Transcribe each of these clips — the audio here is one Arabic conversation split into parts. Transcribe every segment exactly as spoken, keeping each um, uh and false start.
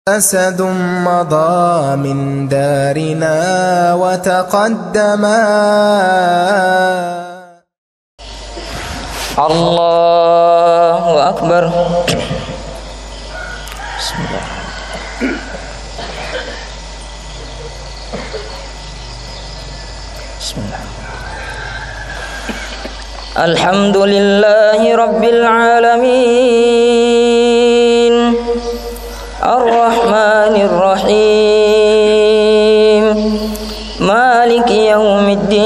أسد مضى من دارنا وتقدما. الله أكبر. بسم الله. بسم الله. الحمد لله رب العالمين الرحمن الرحيم مالك يوم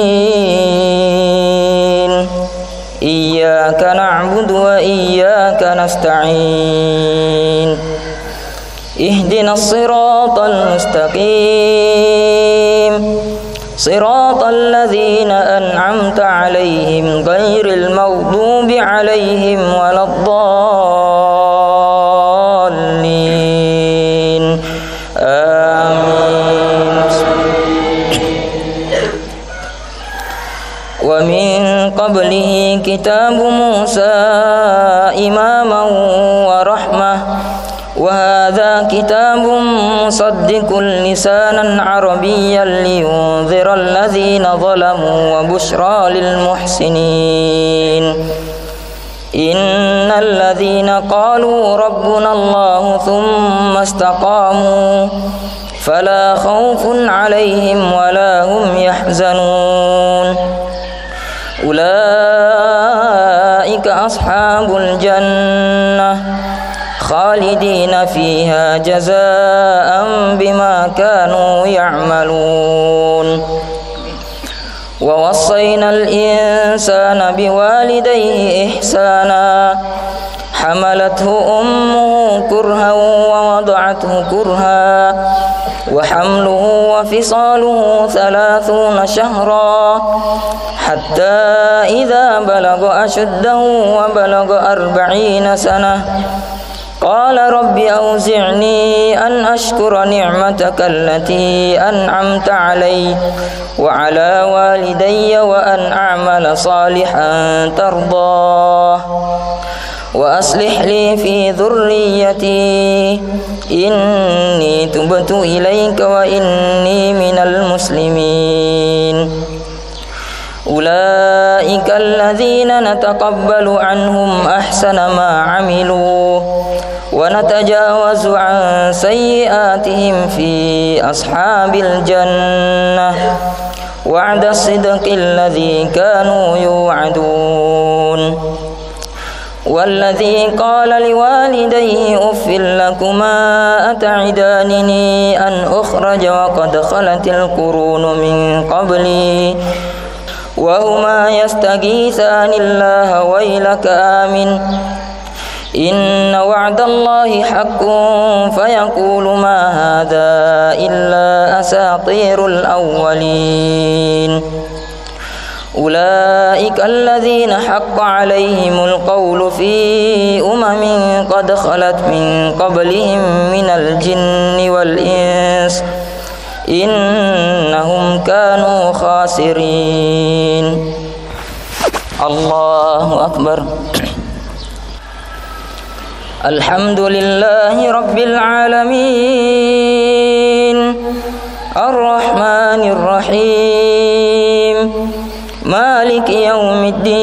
الدين إياك نعبد وإياك نستعين اهدنا الصراط المستقيم صراط الذين أنعمت عليهم غير المغضوب عليهم ولا الضالين آمين. ومن قبله كتاب موسى إماما ورحمة وهذا كتاب مصدق لسانا عربيا لينذر الذين ظلموا وبشرى للمحسنين. إن الذين قالوا ربنا الله ثم استقاموا فلا خوف عليهم ولا هم يحزنون أولئك أصحاب الجنة خالدين فيها جزاء بما كانوا يعملون. ووصينا الإنسان بوالديه إحسانا حملته أمه كرها ووضعته كرها وحمله وفصاله ثلاثون شهرا حتى إذا بلغ أشده وبلغ أربعين سنة قال رب أوزعني أن أشكر نعمتك التي أنعمت علي وعلى والدي وأن أعمل صالحا ترضاه وأصلح لي في ذريتي إني تبت إليك وإني من المسلمين. أولئك الذين نتقبل عنهم أحسن ما عملوا ونتجاوز عن سيئاتهم في أصحاب الجنة وعد الصدق الذي كانوا يوعدون. والذي قال لوالديه أف لكما أتعدانني أن أخرج وقد خلت القرون من قبلي وهما يستغيثان الله ويلك آمن إن وعد الله حق فيقول ما هذا إلا أساطير الأولين. أولئك الذين حق عليهم القول في أمم قد خلت من قبلهم من الجن والإنس إنهم كانوا خاسرين. الله أكبر. الحمد لله رب العالمين الرحمن الرحيم مالك يوم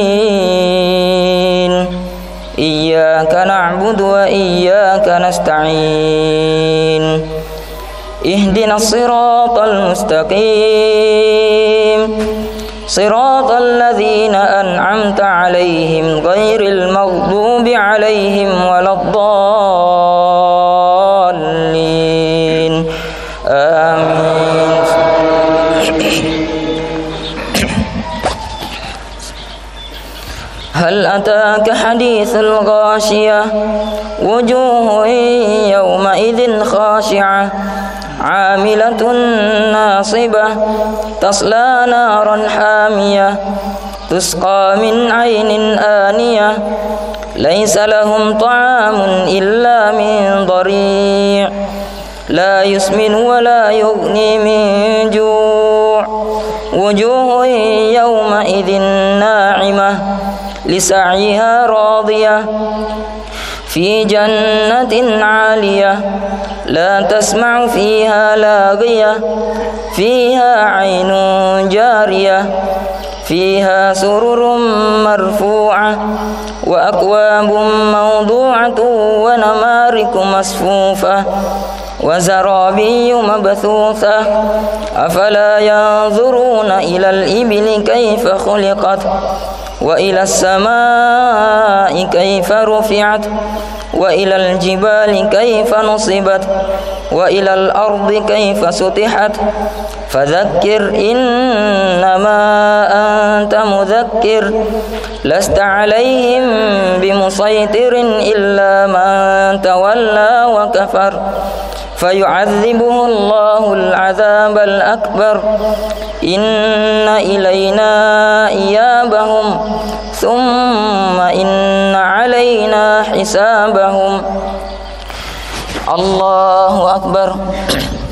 الدين إياك نعبد وإياك نستعين اهدنا الصراط المستقيم صراط الذين أنعمت عليهم غير المغضوب عليهم ولا الضالين آمين. هل أتاك حديث الغاشية وجوه يومئذ خاشعة عاملة ناصبة تصلى نارا حامية تسقى من عين آنية ليس لهم طعام إلا من ضريع لا يسمن ولا يغني من جوع وجوه يومئذ ناعمة لسعيها راضية في جنة عالية لا تسمع فيها لاغية فيها عين جارية فيها سرر مرفوعة وأكواب موضوعة ونمارك مصفوفة وزرابي مبثوثة أفلا ينظرون إلى الإبل كيف خلقت وإلى السماء كيف رفعت وإلى الجبال كيف نصبت وإلى الأرض كيف سطحت فذكر إنما أنت مذكر لست عليهم بمسيطر إلا من تولى وكفر فيعذبه الله العذاب الأكبر إن إلينا إيابهم ثم إن علينا حسابهم الله أكبر.